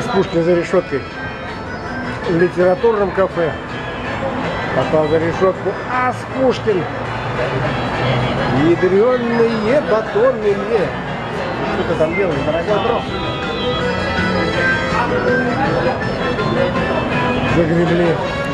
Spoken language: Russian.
Пушкин за решеткой. В литературном кафе. Попал за решетку. Ас Пушкин. Ядреные батонные. Что ты там делаешь, дорогой друг? Загребли.